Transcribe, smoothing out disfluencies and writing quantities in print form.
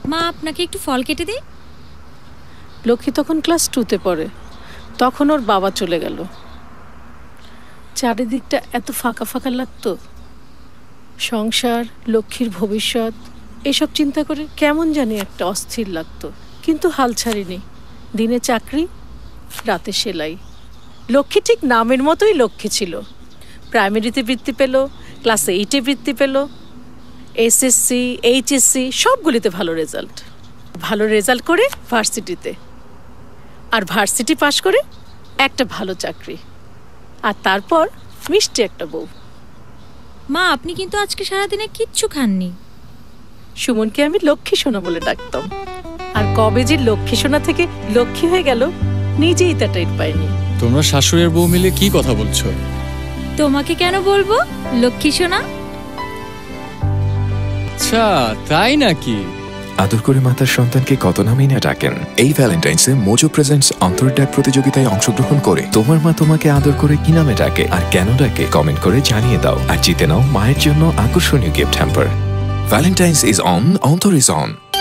মা আপনাকে একটু ফল কেটে দিই। লক্ষ্মী তখন ক্লাস 2-তে পড়ে, তখন ওর বাবা চলে গেল। চারিদিকটা এত ফাঁকা ফাঁকা লাগতো। সংসার, লক্ষ্মীর ভবিষ্যৎ এসব চিন্তা করে কেমন জানি একটা অস্থির লাগতো। কিন্তু হাল ছাড়িনি। দিনে চাকরি, রাতে সেলাই। লক্ষ্মী ঠিক নামের মতোই লক্ষ্মী ছিল। প্রাইমারিতে বৃত্তি পেল, ক্লাস 8-এ বৃত্তি পেল, এসএসসি, এইচএসসি সবগুলিতে ভালো রেজাল্ট করে ভার্সিটিতে, আর ভার্সিটি পাশ করে একটা ভালো চাকরি, আর তারপর মিষ্টি একটা বউ। মা আপনি কিন্তু আজকে সারাদিনে কিচ্ছু খাননি। সুমনকে আমি লক্ষ্মী সোনা বলে ডাকতাম, আর কবে যে লক্ষ্মী সোনা থেকে লক্ষ্মী হয়ে গেল নিজেই তা টের পাইনি। তোমরা শাশুড়ির বউ মিলে কি কথা বলছো? তোমাকে কেন বলবো লক্ষ্মী সোনা? আচ্ছা তাই নাকি? আদর করে মাতার সন্তানকে কত নামেই না ডাকেন। এই ভ্যালেন্টাইন্সে মোজো প্রেজেন্টস অন্তর্ডাক প্রতিযোগিতায় অংশগ্রহণ করে তোমার মা তোমাকে আদর করে কি নামে ডাকে আর কেন ডাকে কমেন্ট করে জানিয়ে দাও, আর জিতে নাও মায়ের জন্য আকর্ষণীয় gift hamper. Valentine's is on, অন্তর ইজ অন।